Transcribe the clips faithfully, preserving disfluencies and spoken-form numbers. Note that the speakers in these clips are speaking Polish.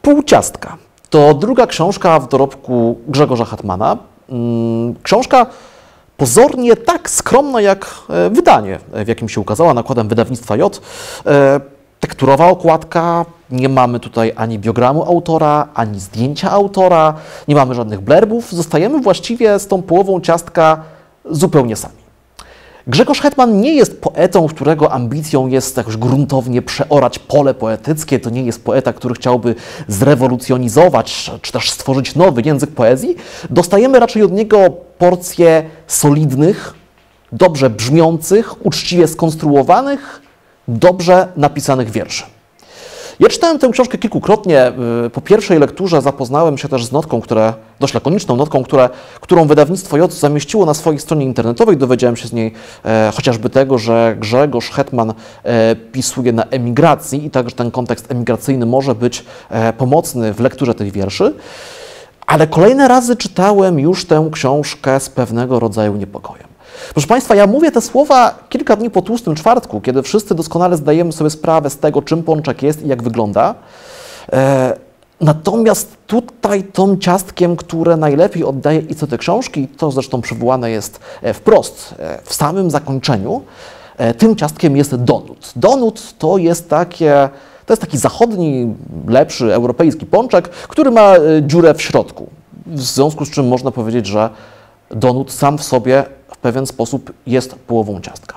Pół ciastka to druga książka w dorobku Grzegorza Hetmana. Książka pozornie tak skromna jak wydanie, w jakim się ukazała, nakładem wydawnictwa J. Tekturowa okładka, nie mamy tutaj ani biogramu autora, ani zdjęcia autora, nie mamy żadnych blerbów, zostajemy właściwie z tą połową ciastka zupełnie sami. Grzegorz Hetman nie jest poetą, którego ambicją jest jakoś gruntownie przeorać pole poetyckie. To nie jest poeta, który chciałby zrewolucjonizować, czy też stworzyć nowy język poezji. Dostajemy raczej od niego porcje solidnych, dobrze brzmiących, uczciwie skonstruowanych, dobrze napisanych wierszy. Ja czytałem tę książkę kilkukrotnie. Po pierwszej lekturze zapoznałem się też z notką, które, dość lakoniczną notką, które, którą wydawnictwo J zamieściło na swojej stronie internetowej. Dowiedziałem się z niej e, chociażby tego, że Grzegorz Hetman e, pisuje na emigracji i także ten kontekst emigracyjny może być e, pomocny w lekturze tych wierszy. Ale kolejne razy czytałem już tę książkę z pewnego rodzaju niepokojem. Proszę Państwa, ja mówię te słowa kilka dni po tłustym czwartku, kiedy wszyscy doskonale zdajemy sobie sprawę z tego, czym pączek jest i jak wygląda. E, natomiast tutaj tą ciastkiem, które najlepiej oddaje istotę książki, to zresztą przywołane jest wprost w samym zakończeniu, e, tym ciastkiem jest donut. Donut to jest takie... To jest taki zachodni, lepszy, europejski pączek, który ma dziurę w środku. W związku z czym można powiedzieć, że donut sam w sobie w pewien sposób jest połową ciastka.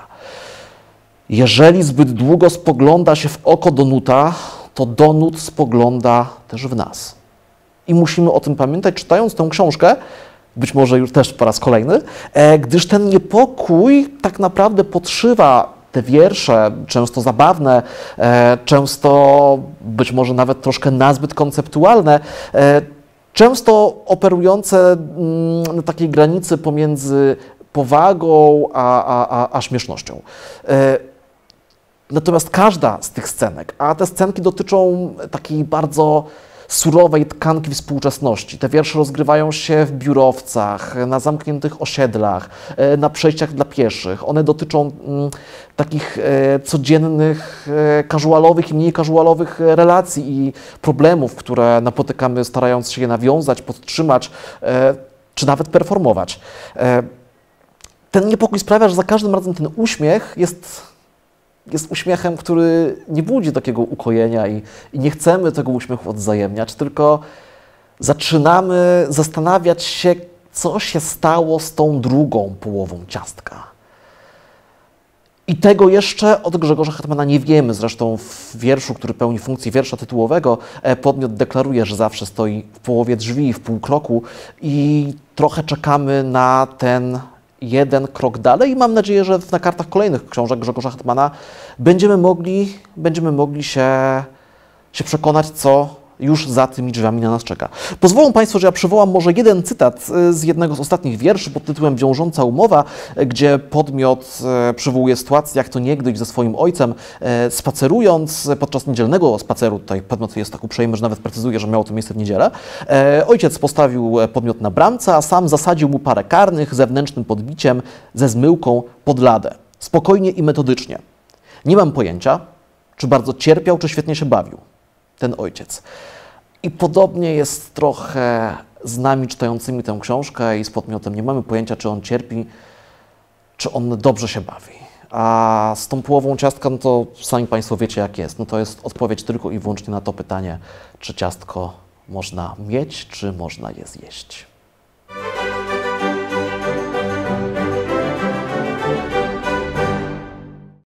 Jeżeli zbyt długo spogląda się w oko donuta, to donut spogląda też w nas. I musimy o tym pamiętać, czytając tę książkę, być może już też po raz kolejny, gdyż ten niepokój tak naprawdę podszywa te wiersze, często zabawne, często być może nawet troszkę nazbyt konceptualne, często operujące na takiej granicy pomiędzy powagą a, a, a, a śmiesznością. Natomiast każda z tych scenek, a te scenki dotyczą takiej bardzo surowej tkanki współczesności. Te wiersze rozgrywają się w biurowcach, na zamkniętych osiedlach, na przejściach dla pieszych. One dotyczą mm, takich e, codziennych, e, casualowych i mniej casualowych relacji i problemów, które napotykamy, starając się je nawiązać, podtrzymać, e, czy nawet performować. E, ten niepokój sprawia, że za każdym razem ten uśmiech jest... jest uśmiechem, który nie budzi takiego ukojenia i, i nie chcemy tego uśmiechu odwzajemniać, tylko zaczynamy zastanawiać się, co się stało z tą drugą połową ciastka. I tego jeszcze od Grzegorza Hetmana nie wiemy. Zresztą w wierszu, który pełni funkcję wiersza tytułowego, podmiot deklaruje, że zawsze stoi w połowie drzwi, w pół kroku i trochę czekamy na ten jeden krok dalej i mam nadzieję, że na kartach kolejnych książek Grzegorza Hetmana będziemy mogli, będziemy mogli się, się przekonać, co już za tymi drzwiami na nas czeka. Pozwolą Państwo, że ja przywołam może jeden cytat z jednego z ostatnich wierszy pod tytułem Wiążąca umowa, gdzie podmiot przywołuje sytuację, jak to niegdyś ze swoim ojcem spacerując podczas niedzielnego spaceru, tutaj podmiot jest tak uprzejmy, że nawet precyzuje, że miało to miejsce w niedzielę, ojciec postawił podmiot na bramce, a sam zasadził mu parę karnych zewnętrznym podbiciem ze zmyłką pod ladę. Spokojnie i metodycznie. Nie mam pojęcia, czy bardzo cierpiał, czy świetnie się bawił ten ojciec. I podobnie jest trochę z nami czytającymi tę książkę i z podmiotem. Nie mamy pojęcia, czy on cierpi, czy on dobrze się bawi. A z tą połową ciastka, no to sami Państwo wiecie, jak jest. No to jest odpowiedź tylko i wyłącznie na to pytanie, czy ciastko można mieć, czy można je zjeść.